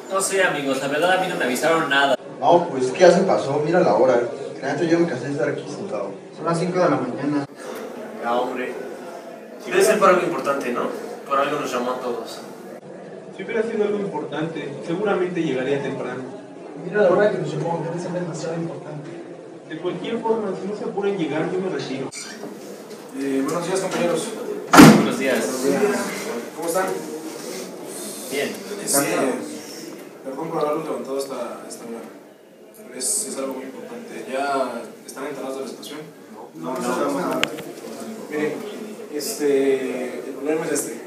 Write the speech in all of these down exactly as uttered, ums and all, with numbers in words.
No sé, amigos, la verdad a mí no me avisaron nada. No, pues es que ya se pasó, mira la hora. La neta yo me cansé de estar aquí sentado. Son las cinco de la mañana. Ah, hombre. Debe ser por algo importante, ¿no? Por algo nos llamó a todos. Si hubiera sido algo importante, seguramente llegaría temprano. Mira la hora que nos llamó, debe ser demasiado importante. De cualquier forma, si no se apuran en llegar, yo me retiro. Eh, buenos días, compañeros. Buenos días. Buenos días. ¿Cómo están? Bien. Este, perdón por haberlos levantado hasta esta hora. Pero es, es algo muy importante. ¿Ya están enterados de la situación? No, no, no. no, no. Miren, este, el problema es este.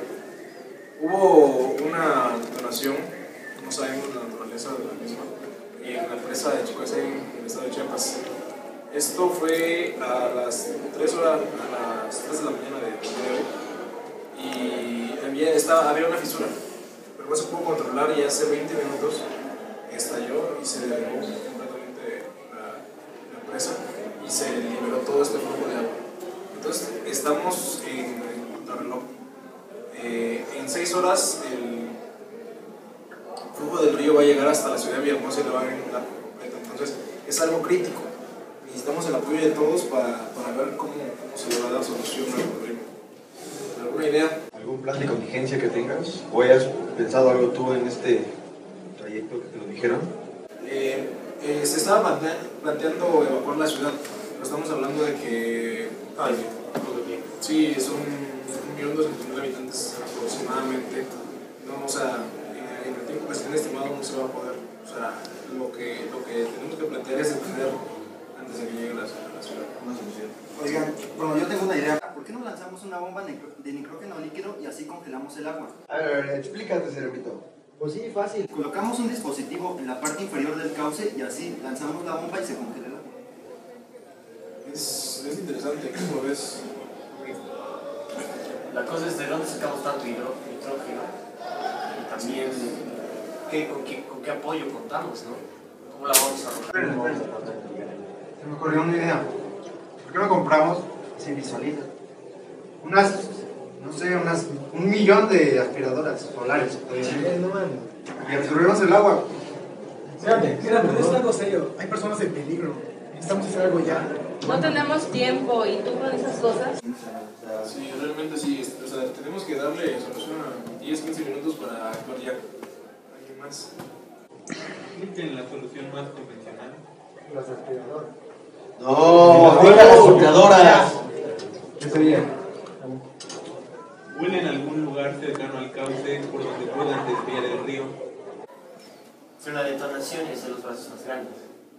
Hubo una donación, no sabemos la naturaleza de la misma, en la empresa de Chicoacén, en el estado de Chiapas. Esto fue a las tres horas, a las tres de la mañana de hoy, y había, estaba, había una fisura, pero no se pudo controlar y hace veinte minutos estalló y se derrumbó completamente la, la empresa y se liberó todo este flujo de agua. Entonces estamos en, en contrarreloj. Eh, en seis horas el flujo del río va a llegar hasta la ciudad de Villahermosa y la va a inundar completa. Entonces es algo crítico. Necesitamos el apoyo de todos para, para ver cómo, cómo se le va a dar solución al problema. ¿Alguna idea? ¿Algún plan de contingencia que tengas? ¿O hayas pensado algo tú en este trayecto que te lo dijeron? Eh, eh, se estaba plantea, planteando evacuar la ciudad, pero estamos hablando de que ay, sí, son un millón doscientos mil habitantes aproximadamente. No, o sea, en, en el tiempo que se tiene estimado no se va a poder. O sea, lo que, lo que tenemos que plantear es entender antes de que llegue la, la ciudad. Una solución. Oigan, bueno, yo tengo una idea. ¿Por qué no lanzamos una bomba de nitrógeno líquido y así congelamos el agua? A ver, a ver, explícate, cerebrito. Pues sí, fácil. Colocamos un dispositivo en la parte inferior del cauce y así lanzamos la bomba y se congela el agua. Es, es interesante, ¿cómo lo ves? La cosa es de dónde sacamos tanto hidro, nitrógeno y también ¿qué, con, qué, con qué apoyo contamos, ¿no? ¿Cómo la vamos a arrojar? Se me ocurrió una idea. ¿Por qué no compramos, se visualiza, unas, no sé, unas, un millón de aspiradoras solares? Eh, no, man. Y absorbemos el agua. Espérate, espérate, es algo serio. Hay personas en peligro. Necesitamos hacer algo ya. No tenemos tiempo y tú con esas cosas. Sí, realmente sí. O sea, tenemos que darle solución a diez a quince minutos para actuar ya. ¿Alguien más? ¿Existen la solución más convencional? Las aspiradoras. No, diga las boteadoras. ¿Qué sería? Huele en algún lugar cercano al cauce por donde puedan desviar el río. Pero la detonación es de los brazos más grandes.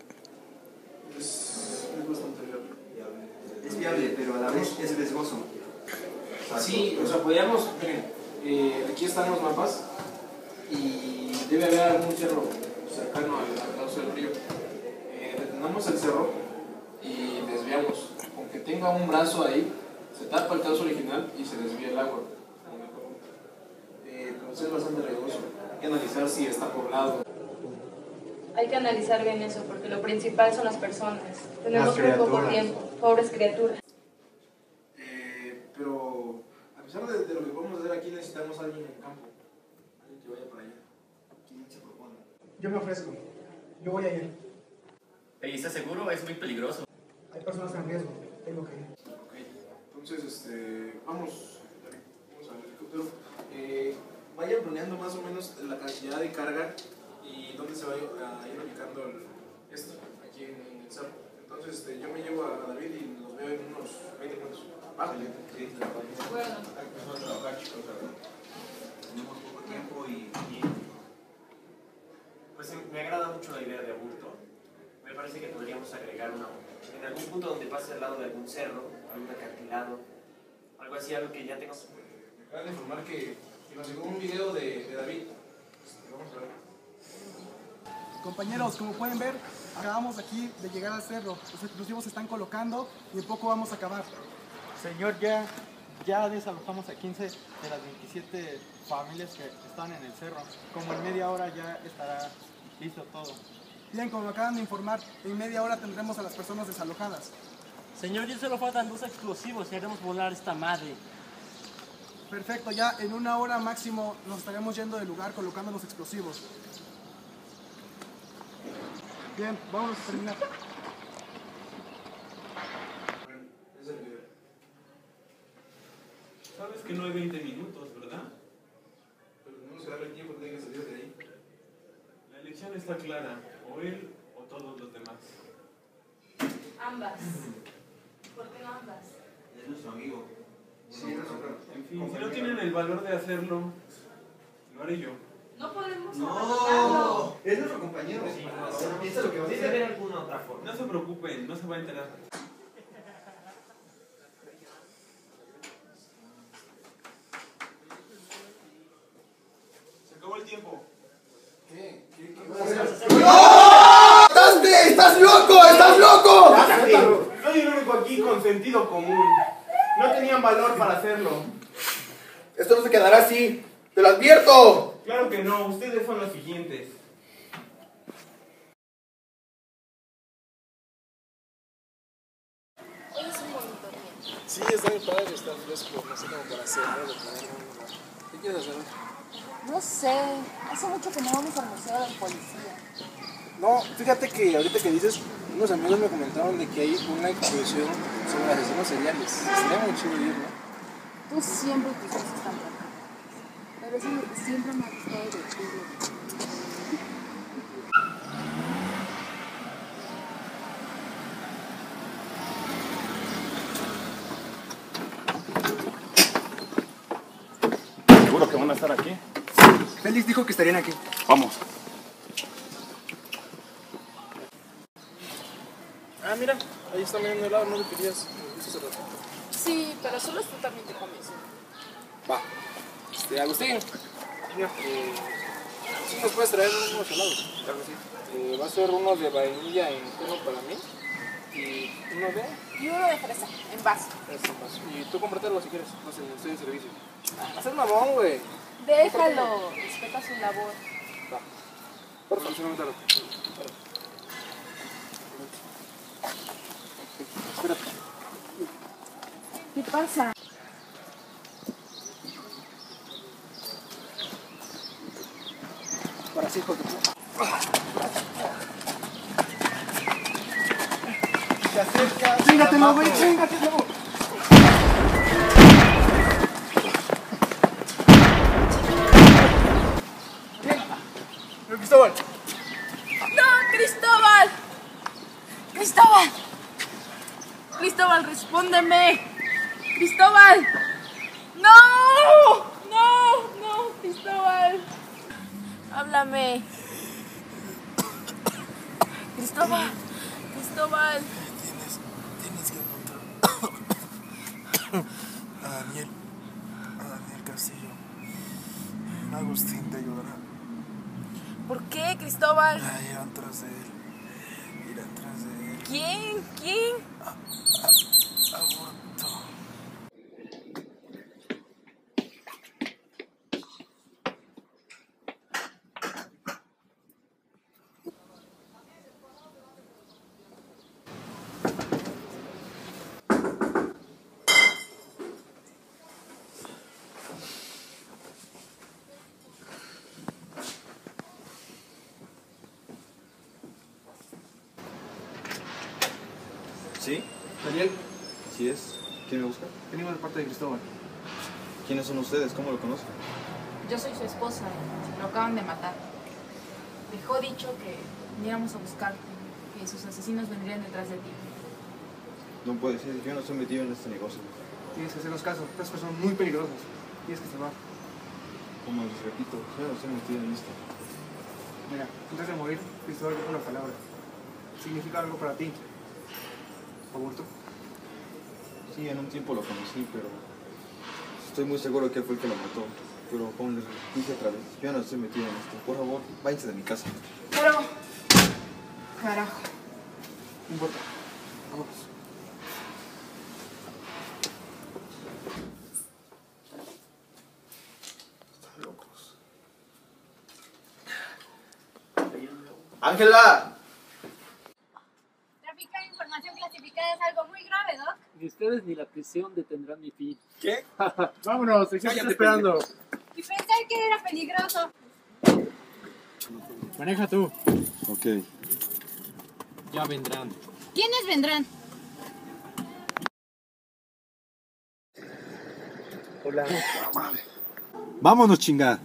Es, es bastante viable. Es viable, pero a la vez es riesgoso. Sí, o sea, podríamos, miren, eh, aquí están los mapas y debe haber algún cerro cercano al, al cauce del río. Eh, detenemos el cerro y desviamos. Aunque tenga un brazo ahí, se tapa el cauce original y se desvía el agua. Eh, pero es bastante riesgoso. Hay que analizar si está poblado. Hay que analizar bien eso, porque lo principal son las personas. Tenemos Las muy poco criaturas. tiempo, pobres criaturas. Eh, pero a pesar de, de lo que podemos hacer aquí, necesitamos a alguien en campo. Alguien que vaya para allá. ¿Quién se propone? Yo me ofrezco. Yo voy a ir. ¿Y estás seguro? Es muy peligroso. Hay personas en riesgo. Tengo que ir. Ok, entonces, este, vamos, vamos al helicóptero. Eh, vayan planeando más o menos la cantidad de carga y dónde se va a ir ubicando el, esto, aquí en el cerro. Entonces, este, yo me llevo a David y los veo en unos veinte minutos. ¿Va? Sí, Bueno. Vamos a trabajar, chicos. Tenemos poco tiempo y... Y, pues me agrada mucho la idea de Aburto. Me parece que podríamos agregar una, en algún punto donde pase al lado de algún cerro, algún acantilado, algo así, algo que ya tenga. Me acaban de informar que, que nos llegó un video de, de David. Este, vamos a ver. Compañeros, como pueden ver, acabamos aquí de llegar al cerro. Los explosivos se están colocando y en poco vamos a acabar. Señor, ya, ya desalojamos a quince de las veintisiete familias que están en el cerro. Como en media hora ya estará listo todo. Bien, como me acaban de informar, en media hora tendremos a las personas desalojadas. Señor, ya solo faltan dos explosivos y haremos volar esta madre. Perfecto, ya en una hora máximo nos estaremos yendo del lugar colocando los explosivos. Bien, vámonos a terminar. Es el video. Sabes que no hay veinte minutos, ¿verdad? Pero tenemos que darle tiempo, tiene que salir de ahí. La elección está clara, o él o todos los demás. Ambas. ¿Por qué no ambas? Es nuestro amigo. Sí, es nuestro En fin, si no tienen el valor de hacerlo, lo haré yo. No podemos No, abandonarlo. Es nuestro compañero. Piensa lo que va a Debe hacer. haber alguna otra forma. No se preocupen, no se va a enterar. Se acabó el tiempo. ¿Qué? ¿Qué? ¿Qué Vamos vas a a hacer? hacer- ¡Estás, estás loco! ¡Estás loco! Soy el único aquí con sentido común. No tenían valor para hacerlo. Esto no se quedará así. ¡Te lo advierto! Claro que no, ustedes son los siguientes. Hoy es un bonito día. Sí, está bien padre, está fresco, no sé cómo para hacer algo de poner un- ¿Qué quieres hacer? No sé, hace mucho que no vamos al museo de policía. No, fíjate que ahorita que dices, unos amigos me comentaron de que hay una exposición sobre asesinos seriales. Sería muy chido ir, ¿no? Tú siempre tus cosas están locas. Pero eso es lo que siempre me ha gustado de ti. ¿Seguro que van a estar aquí? Félix dijo que estarían aquí. Vamos. Ah, mira, ahí está medio helado, no lo querías. Hace rato. Sí, pero solo tú también te comes. Va. Este, Agustín. Mira, eh, ¿sí nos puedes traer unos helados? Claro que sí. Eh, va a ser uno de vainilla en tono para mí. Y uno de... Y uno de fresa, en vaso. Este, más. Y tú cómpratelo si quieres. No sé, estoy en servicio. Va a ser mamón, güey. Déjalo, respeta su labor. Va. Por favor, no Espérate. ¿Qué pasa? Para sí, hijo de puta. Se acerca. ¡Chingatelo, güey! ¡Chingatelo! ¡Pero Cristóbal! ¡No, Cristóbal! ¡Cristóbal! ¡Cristóbal, respóndeme! ¡Cristóbal! ¡No! ¡No! ¡No, Cristóbal! Háblame. Cristóbal, Cristóbal. Tienes, tienes que encontrar a Daniel, a Daniel Castillo. Agustín te ayudará. ¿Por qué, Cristóbal? Ah, irán tras de él. Irán tras de él. ¿Quién? ¿Quién? Aborto. ¿Sí? Daniel, Así es. ¿Quién me busca? venimos de parte de Cristóbal. ¿Quiénes son ustedes? ¿Cómo lo conocen? Yo soy su esposa, lo acaban de matar. Dejó dicho que viniéramos a buscarte, que sus asesinos vendrían detrás de ti. No puede ser, yo no estoy metido en este negocio. Tienes que hacernos caso. Estas personas son muy peligrosas. Tienes que salvar. Como les repito, yo no estoy metido en esto. Mira, antes de morir, Cristóbal dijo una palabra. Significa algo para ti. ¿Aborto? Sí, en un tiempo lo conocí, pero estoy muy seguro que él fue el que lo mató. Pero como les dije otra vez, yo no estoy metido en esto. Por favor, váyanse de mi casa. Pero... Carajo. No importa. Vamos. Están locos. ¡Ángela! Traficar información clasificada es algo muy grave, Doc. Ni ustedes ni la prisión detendrán mi fin. ¿Qué? Vámonos, ¿qué está esperando? Y pensar que era peligroso. Maneja tú. Ok. Ya vendrán. ¿Quiénes vendrán? Hola. Vámonos, chinga.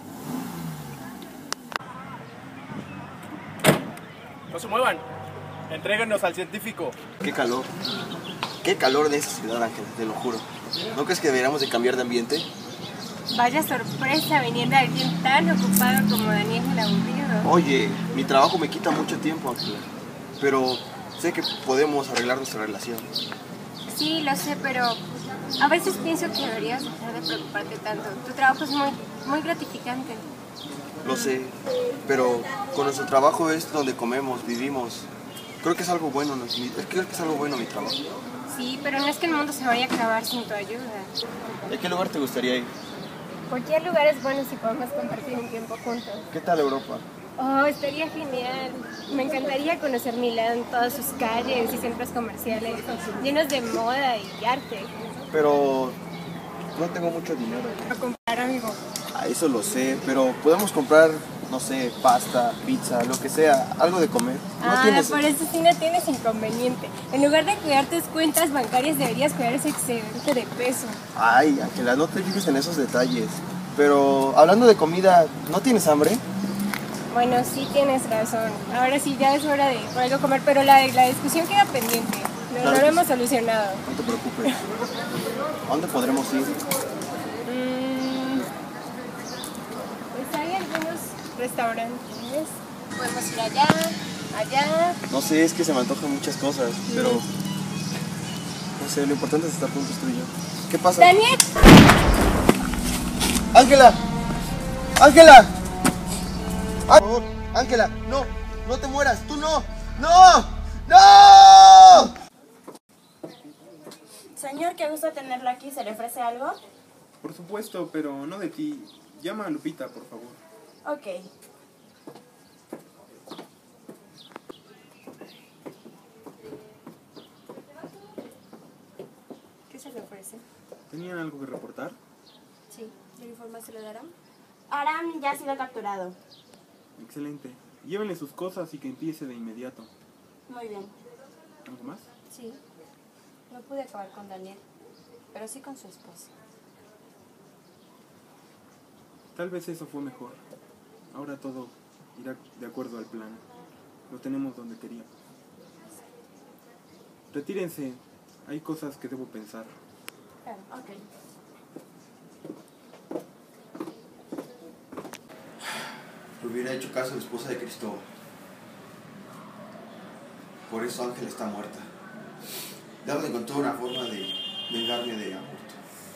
No se muevan. Entréguenos al científico. Qué calor. Qué calor de esta ciudad, Ángel, te lo juro. ¿No crees que deberíamos de cambiar de ambiente? Vaya sorpresa venir de alguien tan ocupado como Daniel el aburrido. Oye, mi trabajo me quita mucho tiempo, Ángel. Pero sé que podemos arreglar nuestra relación. Sí, lo sé, pero a veces pienso que deberías dejar de preocuparte tanto. Tu trabajo es muy, muy gratificante. Lo sé, pero con nuestro trabajo es donde comemos, vivimos. Creo que es algo bueno, ¿no? Creo que es algo bueno mi trabajo. Sí, pero no es que el mundo se vaya a acabar sin tu ayuda. ¿A qué lugar te gustaría ir? Cualquier lugar es bueno si podemos compartir un tiempo juntos. ¿Qué tal Europa? Oh, estaría genial. Me encantaría conocer Milán, todas sus calles y centros comerciales llenos de moda y arte. Pero no tengo mucho dinero. A comprar algo. Ah, eso lo sé, pero podemos comprar, no sé, pasta, pizza, lo que sea, algo de comer. ¿No Ah, tienes... por eso sí no tienes inconveniente. En lugar de cuidar tus cuentas bancarias, deberías cuidar ese excedente de peso. Ay, Ángela, no te fijes en esos detalles. Pero hablando de comida, ¿no tienes hambre? Bueno, sí tienes razón. Ahora sí ya es hora de por algo comer, pero la, la discusión queda pendiente. No, Claro no lo que hemos sí. solucionado. No te preocupes. ¿A dónde podremos ir? Mm, pues hay algunos restaurantes. Podemos ir allá, allá. No sé, es que se me antojan muchas cosas, pero... No sé, lo importante es estar juntos tú y yo. ¿Qué pasa? ¡Daniel! ¡Ángela! ¡Ángela! Por favor, Ángela, no, no te mueras, tú no, no, no. Señor, qué gusto tenerlo aquí. ¿Se le ofrece algo? Por supuesto, pero no de ti. Llama a Lupita, por favor. Ok. ¿Qué se le ofrece? ¿Tenían algo que reportar? Sí. ¿Le informa se le darán? Aram ya ha sido capturado. Excelente. Llévenle sus cosas y que empiece de inmediato. Muy bien. ¿Algo más? Sí. No pude acabar con Daniel, pero sí con su esposa. Tal vez eso fue mejor. Ahora todo irá de acuerdo al plan. Lo tenemos donde queríamos. Retírense. Hay cosas que debo pensar. Claro. Ok. Le hubiera hecho caso a la esposa de Cristóbal. Por eso Ángela está muerta. Debo de encontrar una forma de vengarme de Augusto.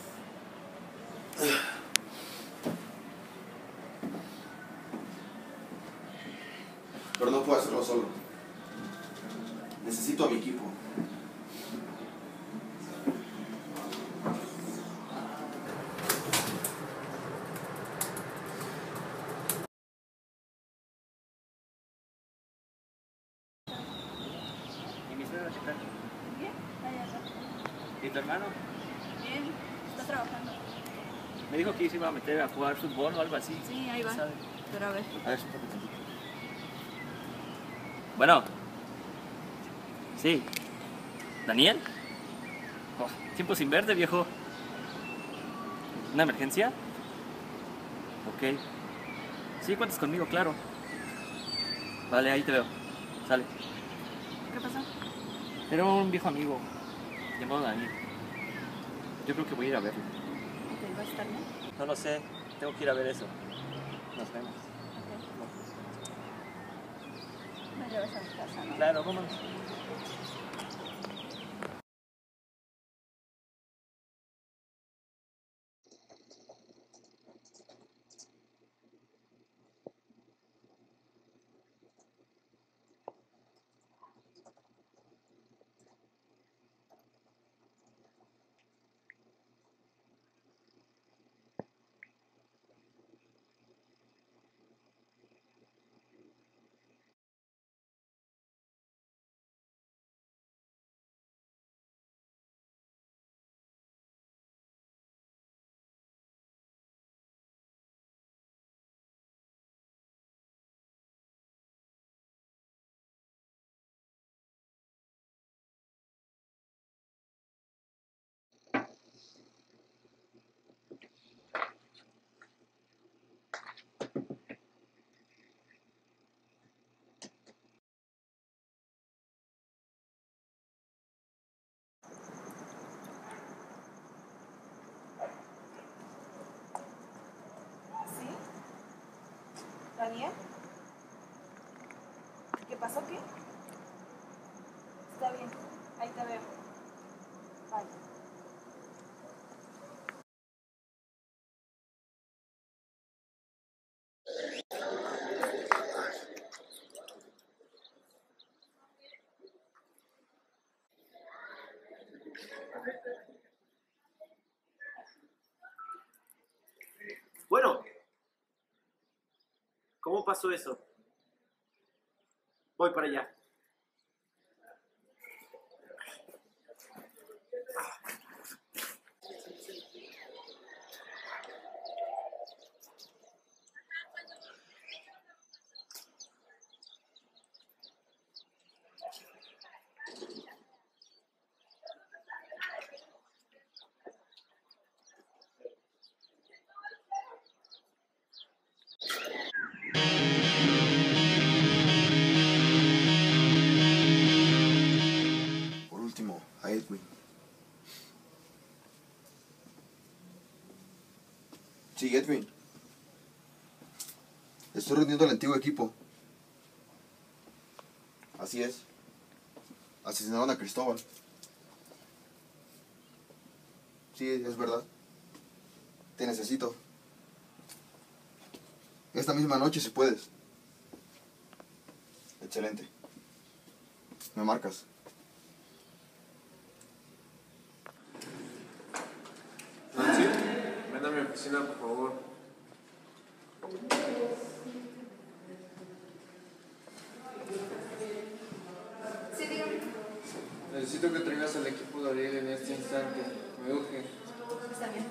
Pero no puedo hacerlo solo. Necesito a mi equipo. ¿Y mi suegra qué tal? Bien, allá está. ¿Y tu hermano? Bien, está trabajando. Me dijo que se iba a meter a jugar fútbol o algo así. Sí, ahí va. ¿Sabe? Pero a ver. A ver, espérate tantito. Bueno. Sí. ¿Daniel? Oh, tiempo sin verte, viejo. ¿Una emergencia? Ok. Sí, cuentas conmigo, claro. Vale, ahí te veo. Sale. ¿Qué pasó? Era un viejo amigo llamado Daniel. Yo creo que voy a ir a verlo. Ok, ¿va a estar bien? No lo sé. Tengo que ir a ver eso. Nos vemos. Me llevas a mi casa, ¿no? Claro, vámonos. ¿Daniel? ¿Qué pasó? ¿Qué? Está bien, ahí te veo. Bye. Bueno, ¿cómo pasó eso? Voy para allá. Por último, a Edwin. Sí, Edwin. Estoy reuniendo al antiguo equipo. Así es. Asesinaron a Cristóbal. Sí, es verdad. Te necesito. Esta misma noche si puedes. Excelente. Me marcas. Nancy, ven a mi oficina, por favor. Sí, dígame. Necesito que traigas al equipo de Ariel en este instante. Me urge. Está bien.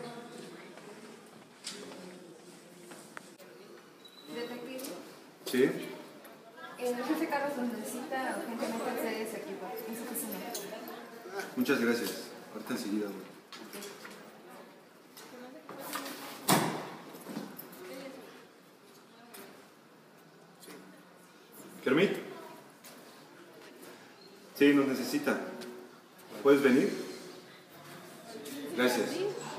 Detective, Sí. el jefe Carlos nos necesita urgentemente acceder a ese equipo. En su oficina. Muchas gracias. Ahorita enseguida, güey. Kermit. Sí, nos necesita. ¿Puedes venir? Gracias.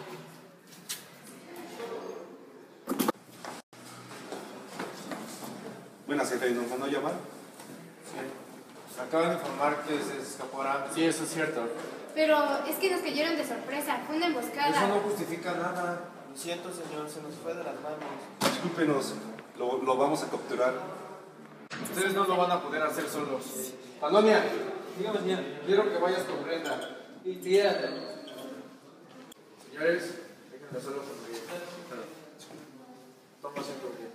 Buenas, jefe. ¿Nos van a llamar? Sí. Me acaban de informar que se escapó Aram. Sí, eso es cierto. Pero es que nos cayeron de sorpresa, fue una emboscada. Eso no justifica nada. Lo siento, señor, se nos fue de las manos. Discúlpenos, lo, lo vamos a capturar. Ustedes no lo van a poder hacer solos. Palonia, dígame, señor. Quiero que vayas con Brenda. Y tírate. Señores, déjenme solo sonreír. Toma asiento bien.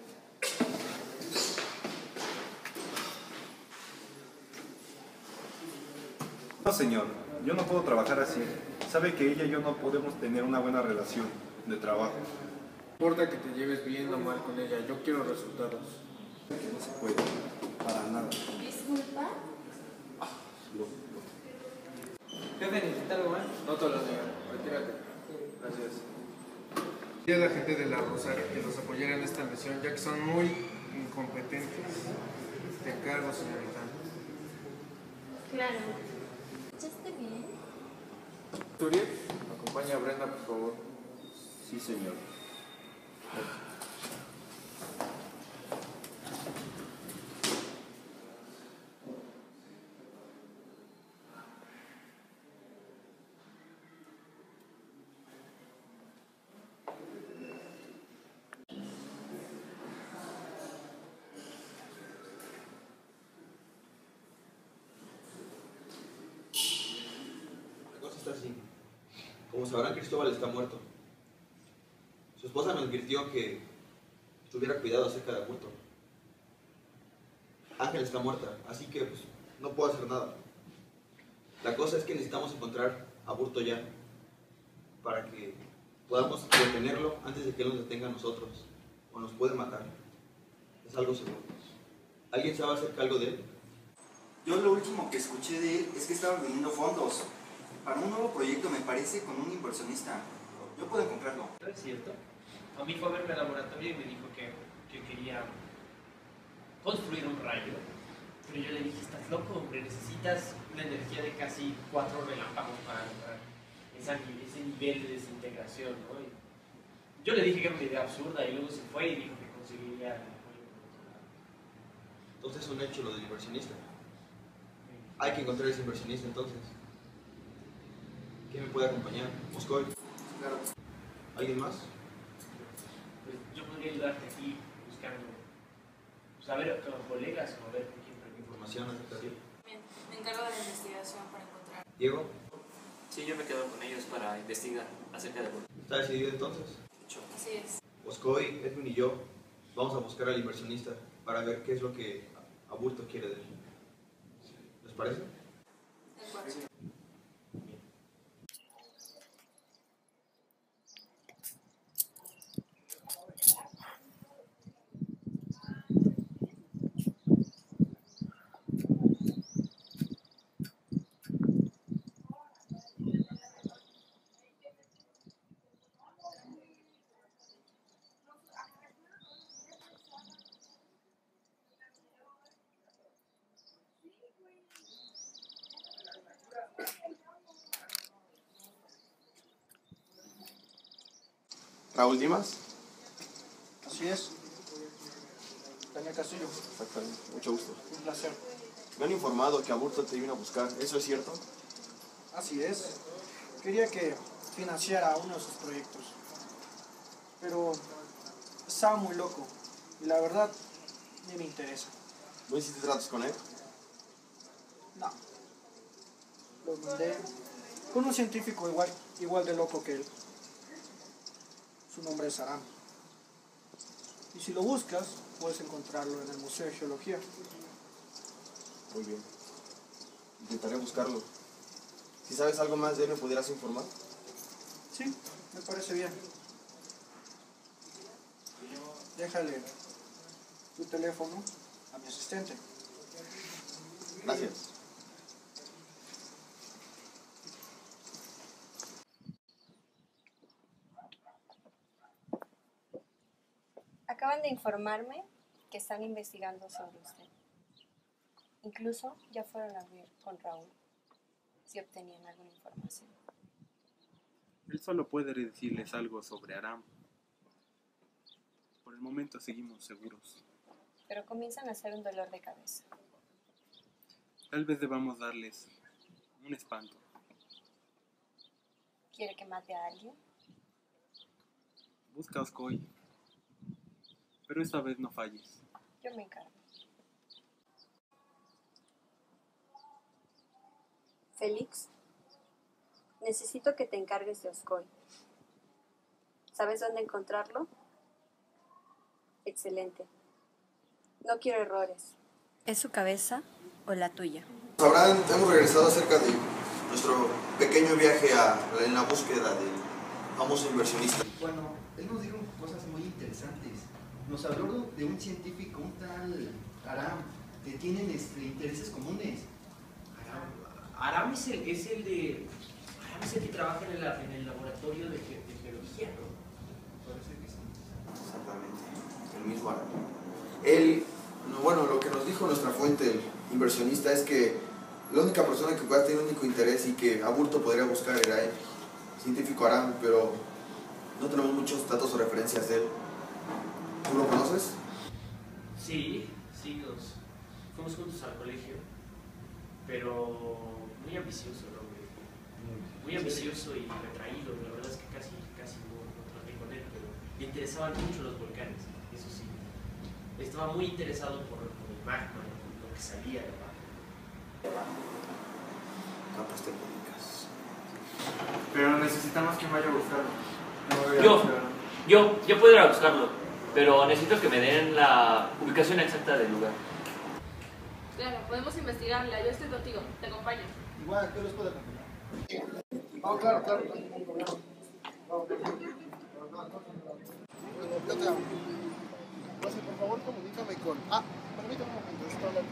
No, señor, yo no puedo trabajar así. Sabe que ella y yo no podemos tener una buena relación de trabajo. No importa que te lleves bien o mal con ella, yo quiero resultados. No se puede, para nada. Disculpa. Jefe, ¿necesita algo más? No te lo niego, retírate. Gracias. Y a la gente de la Rosario que los apoyara en esta misión, ya que son muy incompetentes. Te encargo, señorita. Claro. ¿Escuchaste bien? Turiel, acompaña a Brenda, por favor. Sí, señor. Así. Como sabrán, Cristóbal está muerto. Su esposa me advirtió que tuviera cuidado acerca de Aburto. Ángel está muerta, así que pues, no puedo hacer nada. La cosa es que necesitamos encontrar a Aburto ya, para que podamos detenerlo antes de que él nos detenga a nosotros, o nos puede matar. Es algo seguro. ¿Alguien sabe acerca algo de él? Yo lo último que escuché de él es que estaba reuniendo fondos para un nuevo proyecto, me parece, con un inversionista. Yo puedo comprarlo. ¿No es cierto? A mí fue a verme al laboratorio y me dijo que, que quería construir un rayo. Pero yo le dije, estás loco, hombre, necesitas una energía de casi cuatro relámpagos para lograr esa, ese nivel de desintegración, ¿no? Y yo le dije que era una idea absurda y luego se fue y dijo que conseguiría el apoyo. Entonces es un hecho lo del inversionista. Hay que encontrar ese inversionista entonces. ¿Quién me puede acompañar? Moscoy. Claro. ¿Alguien más? Pues yo podría ayudarte aquí buscando, pues, a ver con colegas o a ver con quién preguntar Información acerca de él. Bien, me encargo de la investigación para encontrar. Diego. Sí, yo me quedo con ellos para investigar acerca de... ¿Está decidido entonces? Así es. Moscoy, Edwin y yo vamos a buscar al inversionista para ver qué es lo que Aburto quiere de él. ¿Les parece? De acuerdo. Raúl Dimas. Así es. Daniel Castillo. Exactamente, mucho gusto. Un placer. Me han informado que Aburto te vino a buscar, ¿eso es cierto? Así es. Quería que financiara uno de sus proyectos. Pero estaba muy loco. Y la verdad, ni me interesa. ¿No hiciste tratos con él? No. Lo mandé con un científico igual, igual de loco que él. Su nombre es Aram. Y si lo buscas, puedes encontrarlo en el Museo de Geología. Muy bien. Intentaré buscarlo. Si sabes algo más de él, ¿me pudieras informar? Sí, me parece bien. Déjale tu teléfono a mi asistente. Gracias. Acaban de informarme que están investigando sobre usted. Incluso ya fueron a ver con Raúl si obtenían alguna información. Él solo puede decirles algo sobre Aram. Por el momento seguimos seguros. Pero comienzan a hacer un dolor de cabeza. Tal vez debamos darles un espanto. ¿Quiere que mate a alguien? Busca a Moscoy. Pero esta vez no falles. Yo me encargo. Félix, necesito que te encargues de Moscoy. ¿Sabes dónde encontrarlo? Excelente. No quiero errores. ¿Es su cabeza o la tuya? Sabrán, hemos regresado acerca de nuestro pequeño viaje a, en la búsqueda del famoso inversionista. Bueno, él nos dijo cosas muy interesantes. Nos habló de un científico, un tal Aram, que tienen este, intereses comunes. Aram, Aram es, el, es el de... Aram es el que trabaja en el, en el laboratorio de, ge, de geología, ¿no? Parece que sí. Exactamente, el mismo Aram. Él, bueno, lo que nos dijo nuestra fuente, el inversionista, es que la única persona que pueda tener un único interés y que Aburto podría buscar era él, científico Aram, pero no tenemos muchos datos o referencias de él. ¿Tú lo conoces? Sí, sí, nos fuimos juntos al colegio, pero muy ambicioso, ¿no? Muy ambicioso y retraído. La verdad es que casi, casi no, no traté con él, pero le interesaban mucho los volcanes, eso sí. Estaba muy interesado por, por el magma, por lo que salía de abajo. Capas tectónicas. Pero necesitamos que vaya a buscarlo. No Yo, yo, yo puedo ir a buscarlo, pero necesito que me den la ubicación exacta del lugar. Claro, podemos investigarla. Yo estoy contigo. Te acompaño. Igual, ¿qué los puedo acompañar? Oh, claro, claro. Bueno, yo te amo. Rosy, por favor, comunícame con... Ah, permítame un momento, estoy hablando.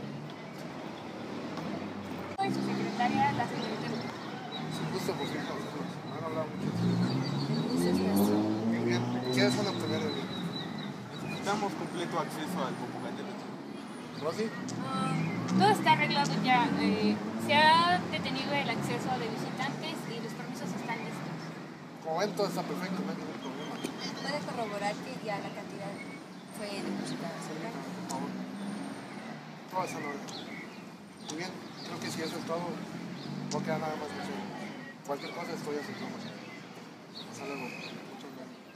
Soy su secretaria, la señorita. Sin gusto, por cierto, no han hablado mucho. Ese es nuestro. Bien, bien. ¿Quiénes van a obtener el bien? Necesitamos completo acceso al Popocatépetl. ¿Rosy? Uh, todo está arreglado ya. Eh, se ha detenido el acceso de visitantes y los permisos están listos. Como ven, todo está perfecto, no hay ningún problema. ¿Puede corroborar que ya la cantidad fue depositada? Por favor. todo está en orden. Muy bien, creo que si eso es todo, no queda nada más que hacer. Cualquier cosa estoy a su información. Hasta luego. Muchas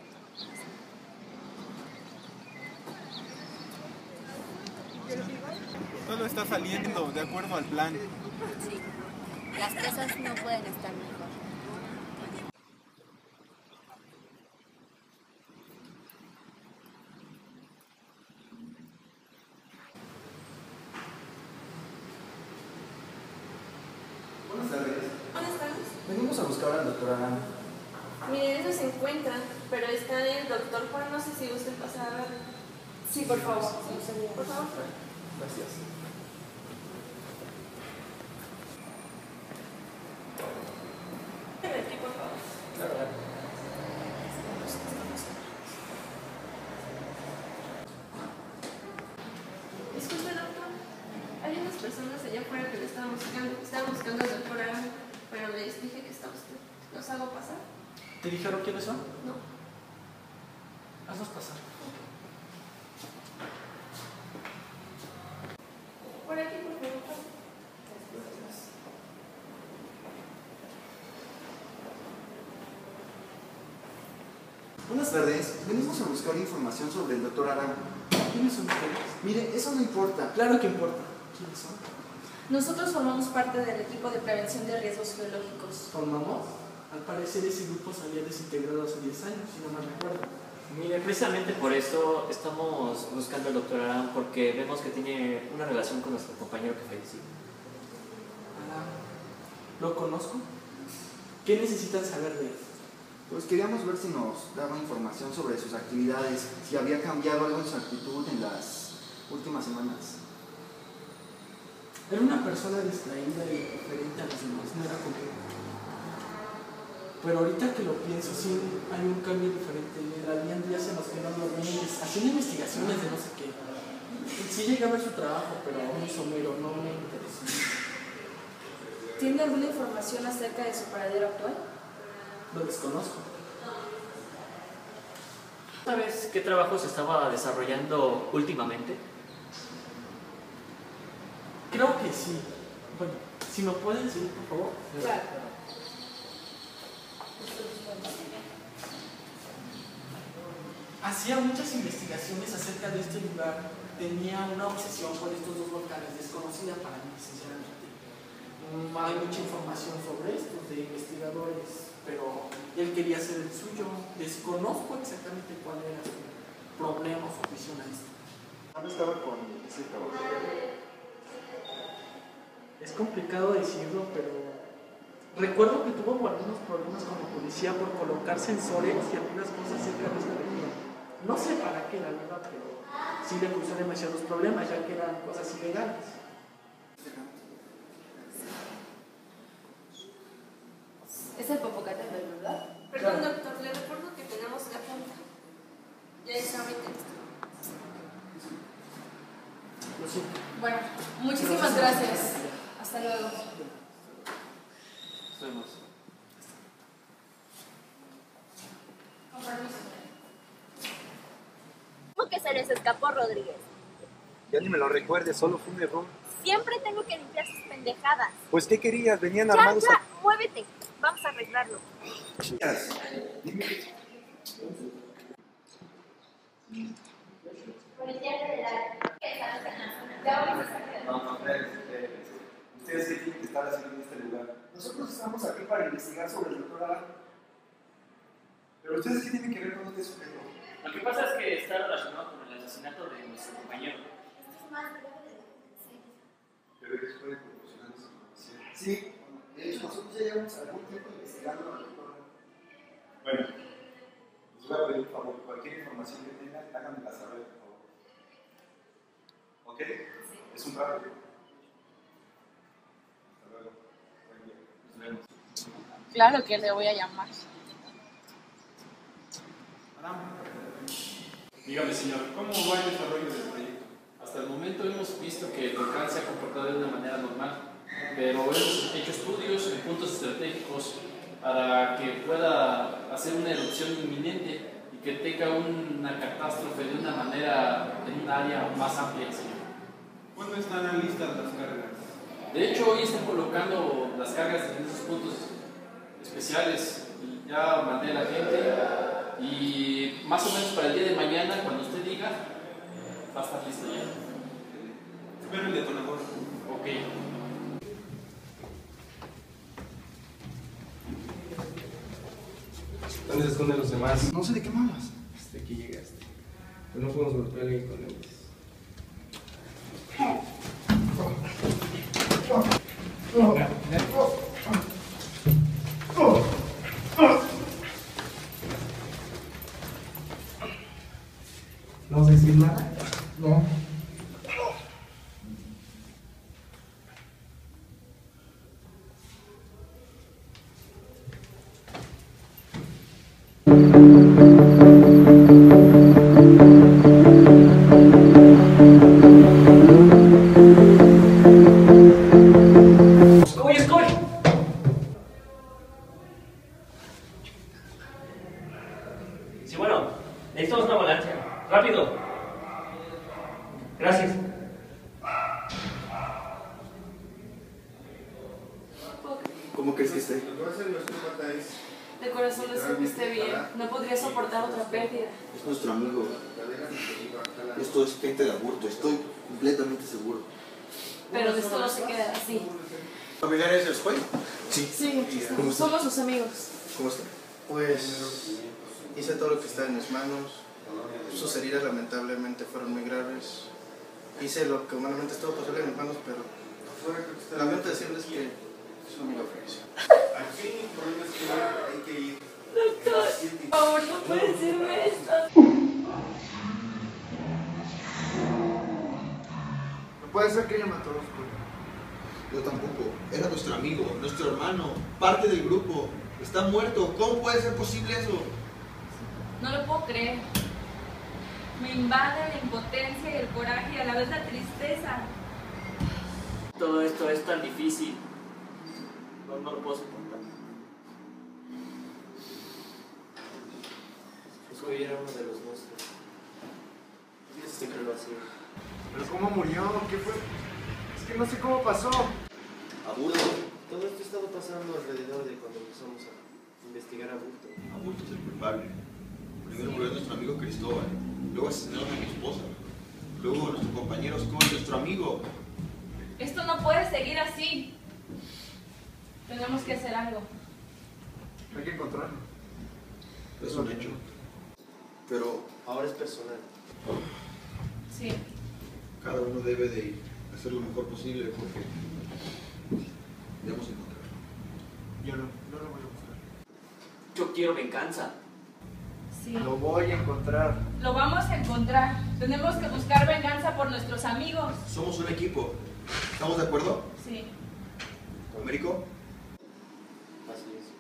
gracias. Todo está saliendo de acuerdo al plan. Sí, las cosas no pueden estar mejor. Buenas tardes. Buenas tardes. Venimos a buscar al doctor Arán. Mire, eso se encuentra, pero está el doctor Juan, no sé si usted pasa a ver. Sí, por favor. Sí, por favor. Gracias. Aquí, por favor. Claro. Disculpe, doctor. Hay unas personas allá afuera que le estaban buscando. Estaban buscando al doctor Arán, pero les dije que está usted. ¿Los hago pasar? ¿Te dijeron quiénes son? No. Hazlos pasar. Por aquí, por favor. Buenas tardes. Venimos a buscar información sobre el doctor Arán. ¿Quiénes son ustedes? Mire, eso no importa. Claro que importa. ¿Quiénes son? Nosotros formamos parte del equipo de prevención de riesgos geológicos. ¿Formamos? Al parecer ese grupo se había desintegrado hace diez años, si no mal recuerdo. Mire, precisamente por eso estamos buscando al doctor Arán, porque vemos que tiene una relación con nuestro compañero que falleció. Arán, ¿lo conozco? ¿Qué necesitan saber de él? Pues queríamos ver si nos daba información sobre sus actividades, si había cambiado algo en su actitud en las últimas semanas. Era una persona distraída y diferente a los demás, no era conmigo. Pero ahorita que lo pienso, sí hay un cambio diferente. Había días en los que no lo vi, haciendo investigaciones de no sé qué. Sí llegué a ver su trabajo, pero a un somero no me interesó. ¿Tiene alguna información acerca de su paradero actual? Lo desconozco. ¿Sabes qué trabajo se estaba desarrollando últimamente? Creo que sí. Bueno, si me pueden decir, por favor. Claro. Hacía muchas investigaciones acerca de este lugar. Tenía una obsesión por estos dos volcanes, desconocida para mí, sinceramente. Mm, Hay mucha información sobre estos de investigadores, pero él quería hacer el suyo. Desconozco exactamente cuál era su problema o su visión a esto. ¿Dónde estaba con ese trabajo? Es complicado decirlo, pero recuerdo que tuvo algunos problemas con la policía por colocar sensores y algunas cosas cerca de esta región. No sé para qué, la verdad, pero sí le causó demasiados problemas, ya que eran cosas ilegales. Es el Popocatépetl, ¿verdad? Perdón, doctor, le recuerdo que tenemos la junta. Ya está mi texto. Lo siento. Bueno, muchísimas gracias. Hasta luego. Nos vemos. Con permiso. ¿Cómo que se les escapó, Rodríguez? Ya ni me lo recuerdes, solo fue un error. Siempre tengo que limpiar sus pendejadas. Pues, ¿qué querías? Venían Ya, armados ya, a... muévete. Vamos a arreglarlo. No, no, ustedes, ustedes qué tienen que estar haciendo en este lugar. Nosotros estamos aquí para investigar sobre el doctor Arán. Pero ustedes qué tienen que ver con este sujeto. Lo que pasa es que está relacionado con el asesinato de nuestro compañero. Pero ellos pueden proporcionar esa información. Sí, de hecho nosotros ya llevamos algún tiempo investigando al doctor Arán. Bueno, les voy a pedir un favor. Cualquier información que tengan, háganmela saber, por favor. ¿Ok? Es un trato. Hasta luego. Buen día. Nos vemos. Claro que le voy a llamar. Dígame, señor, ¿cómo va el desarrollo del proyecto? Hasta el momento hemos visto que el volcán se ha comportado de una manera normal, pero hemos hecho estudios en puntos estratégicos para que pueda hacer una erupción inminente y que tenga una catástrofe de una manera en un área más amplia, señor. no están listas las cargas. De hecho, hoy están colocando las cargas en esos puntos especiales. Ya mandé a la gente y más o menos para el día de mañana, cuando usted diga, va a estar listo ya. Espero el detonador. Ok. ¿Dónde se esconden los demás? No sé de qué malas. Hasta aquí llegaste. Pues no podemos golpear a alguien con lentes. ¿No vas a decir nada? No. ¡Escoy, escoy! Sí, bueno, necesitamos una avalancha. ¡Rápido! Gracias. ¿Cómo crees que esté? De corazón le sé que esté bien. No podría soportar otra pérdida. Es nuestro amigo. Esto es gente de aborto, estoy completamente seguro. Pero de esto no se queda así. ¿Familiares del Escoy? Sí. Sí, ¿Cómo está? somos sus amigos. ¿Cómo está? Pues hice todo lo que está en mis manos. Sus heridas lamentablemente fueron muy graves. Hice lo que humanamente estuvo posible en mis manos, pero lamento decirles que su amigo falleció. Aquí el problema es que hay que ir. Doctor, por favor, no puede decirme esto. No puede ser que ella mató a los cuerpos. Yo tampoco. Era nuestro amigo, nuestro hermano, parte del grupo. Está muerto. ¿Cómo puede ser posible eso? No lo puedo creer. Me invade la impotencia y el coraje y a la vez la tristeza. Todo esto es tan difícil. No, no lo puedo soportar. Escoy era uno de los nuestros. Tienes que creerlo así. ¿Pero cómo murió? ¿Qué fue? Es que no sé cómo pasó. Aburto. Todo esto estaba pasando alrededor de cuando empezamos a investigar a Burto. Aburto es el culpable. Primero murió nuestro amigo Cristóbal. Luego asesinaron a mi esposa. Luego nuestro compañero Escoy, nuestro amigo. Esto no puede seguir así. Tenemos que hacer algo. Hay que encontrarlo. Es un hecho. Pero ahora es personal. Sí. Cada uno debe de hacer lo mejor posible porque debemos encontrarlo. Yo no, no lo voy a buscar. Yo quiero venganza. Sí. Lo voy a encontrar. Lo vamos a encontrar. Tenemos que buscar venganza por nuestros amigos. Somos un equipo. ¿Estamos de acuerdo? Sí. ¿Américo? Así es.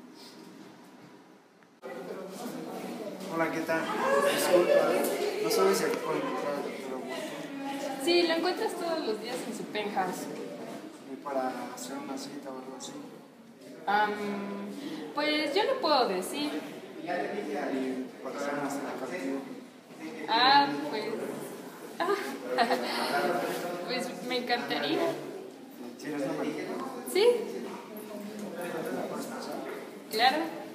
Hola, ¿qué tal? Disculpa, ¿no sabes si puedo encontrar al doctor Augusto? Sí, lo encuentras todos los días en su penthouse. ¿Y para hacer una cita o algo así? Am, pues yo no puedo decir. ¿Y para hacer una cita contigo? Ah, pues... ah, pues me encantaría. ¿Tienes número? Sí, ¿La puedes pasar? claro.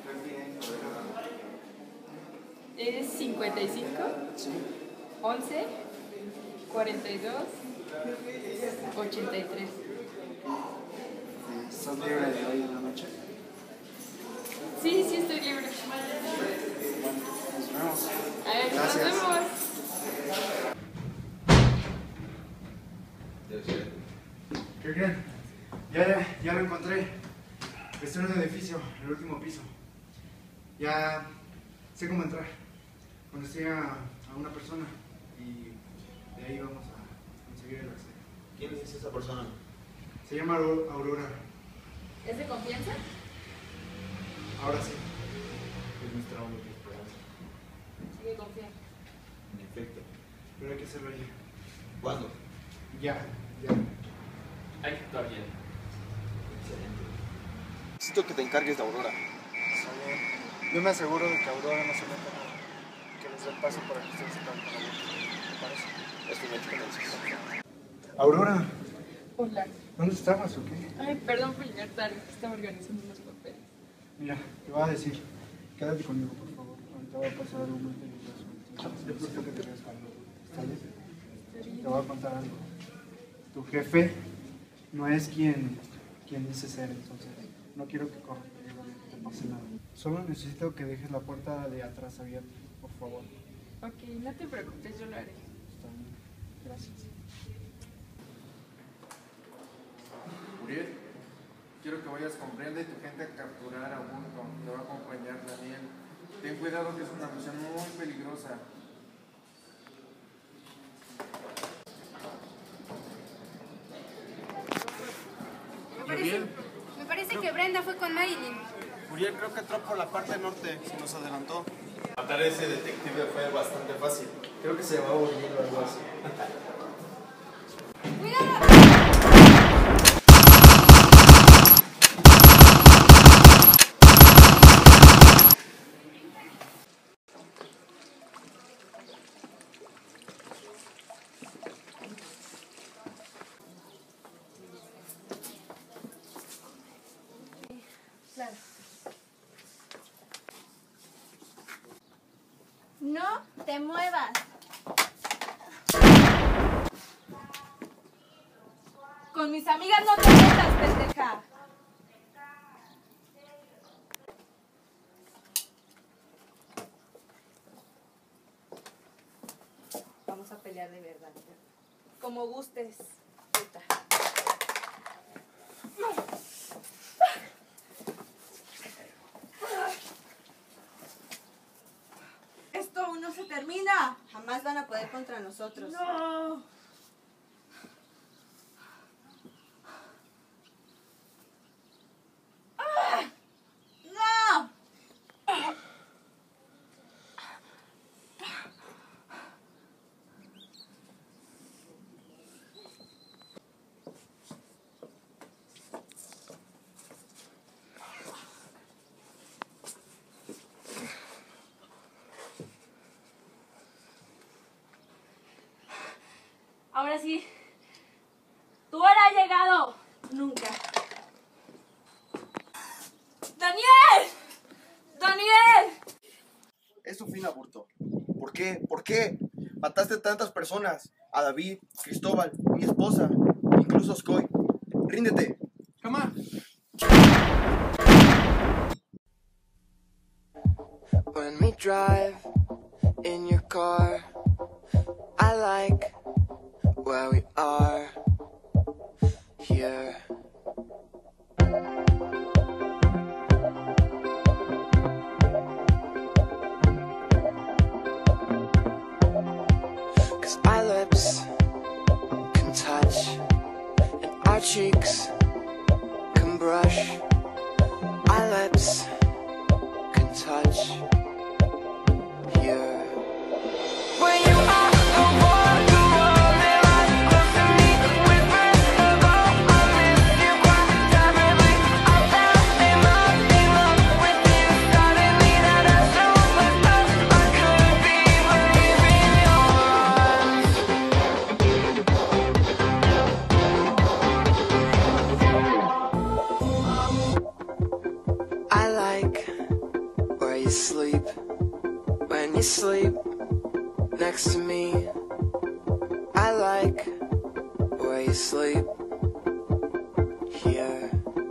Es cincuenta y cinco, once, cuarenta y dos, ochenta y tres. ¿Estás libre de hoy en la noche? Sí, sí estoy libre. Bueno, nos vemos. A ver, Gracias. nos vemos. ¿Qué creen? Ya, ya, ya lo encontré. Está en un edificio, en el último piso. Ya sé cómo entrar. Conocí a, a una persona y de ahí vamos a conseguir el acceso. ¿Quién es esa persona? Se llama Auro- Aurora. ¿Es de confianza? Ahora sí. Es nuestra única esperanza. Hay que confiar. En efecto. Pero hay que hacerlo ya. ¿Cuándo? Ya, ya. Hay que actuar bien. Excelente. Necesito que te encargues de Aurora. Yo me aseguro de que Aurora no se meta nada. Que les dé el paso para que ustedes se calmen. ¿Te parece? Es un hecho que necesito. Aurora, Hola. ¿dónde estabas o qué? Ay, perdón por llegar tarde. Estaba organizando unos papeles. Mira, te voy a decir, quédate conmigo, por favor. Ahorita va a pasar algo muy peligroso. Entonces, necesito que te veas conmigo. ¿Está bien? Te voy a contar algo. Tu jefe no es quien, quien dice ser, entonces no quiero que corras peligro de que te pase nada. Solo necesito que dejes la puerta de atrás abierta, por favor. Ok, no te preocupes, yo lo haré. Está bien. Gracias. Uriel, quiero que vayas con Brenda y tu gente a capturar a Burton. Te va a acompañar Daniel. Ten cuidado que es una misión muy peligrosa. Me parece, me parece que Brenda fue con Marilyn. Uriel creo que entró por la parte norte, se nos adelantó. Matar a ese detective fue bastante fácil. Creo que se llamaba Uriel o algo así. Claro. No te muevas. Con mis amigas no te metas, pendeja. Vamos a pelear de verdad. Como gustes, puta. Esto aún no se termina. Jamás van a poder contra nosotros. No. ¡Ah! ¡No! Ahora sí, tu hora ha llegado. Nunca. ¡Daniel! ¡Daniel! Es tu fin, Aburto. ¿Por qué? ¿Por qué? Mataste a tantas personas. A David, Cristóbal, mi esposa, incluso a Skoy. Ríndete. Come When we drive in your car, I like where we are here. Cause our lips can touch and our cheeks can brush. Our lips can touch here. When you are the one who only lies close to me, whispers about I miss you quite terribly. I felt in love, in love with you suddenly. That as soon as I could be leaving your arms. I like where you sleep when you sleep next to me. I like where you sleep here.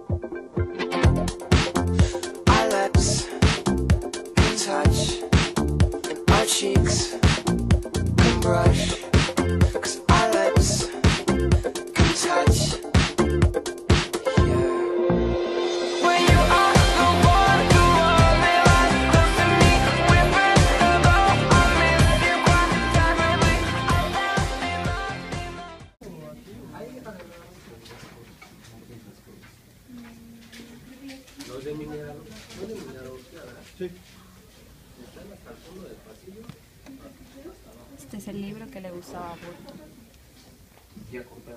Our lips can touch and our cheeks can brush. Cause our lips can touch here. When you are the one who only lies close to me, whispers about I miss you quite terribly. I felt in love, in love. ¿No de mineral? ¿No de mineral? Sí. ¿Están hasta el fondo del pasillo? Este es el libro que le gustaba a Burton. Ya compré.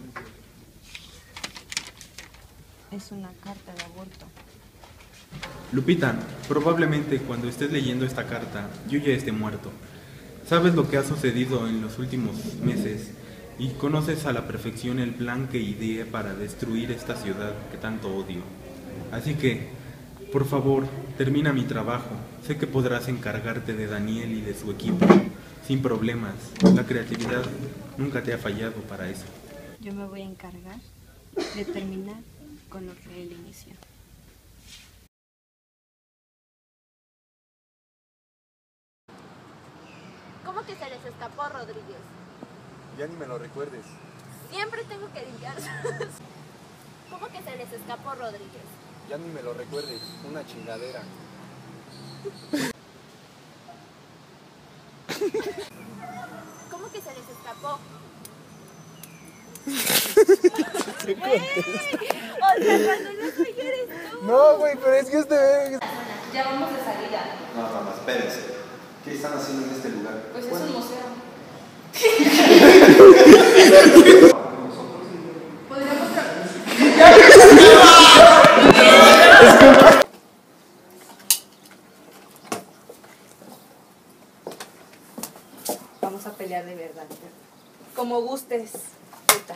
Es una carta de aborto. Lupita, probablemente cuando estés leyendo esta carta, yo ya esté muerto. Sabes lo que ha sucedido en los últimos meses y conoces a la perfección el plan que ideé para destruir esta ciudad que tanto odio. Así que, por favor, termina mi trabajo. Sé que podrás encargarte de Daniel y de su equipo, sin problemas. La creatividad nunca te ha fallado para eso. Yo me voy a encargar de terminar con lo que él inició. ¿Cómo que se les escapó, Rodríguez? Ya ni me lo recuerdes. Siempre tengo que limpiar. ¿Cómo que se les escapó, Rodríguez? Ya ni me lo recuerdes. Una chingadera. ¿Cómo que se les escapó? ¿Qué contesta? O sea, cuando no soy eres tú. No, güey, pero es que este... Ya vamos de salida. No, no, no, espérense. ¿Qué están haciendo en este lugar? Pues es un museo. Podríamos Vamos a pelear de verdad. Como gustes. Puta.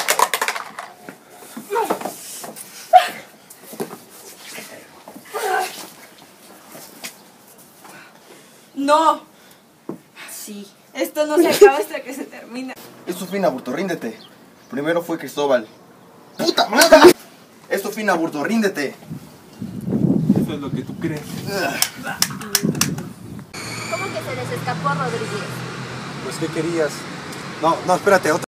¡No! Sí, esto no se acaba hasta que se termina. Es tu fin, Aburto, ríndete. Primero fue Cristóbal. ¡Puta madre! Es tu fin, Aburto, ríndete. Eso es lo que tú crees. ¿Cómo que se les escapó, Rodríguez? Pues, ¿qué querías? No, no, espérate, otra.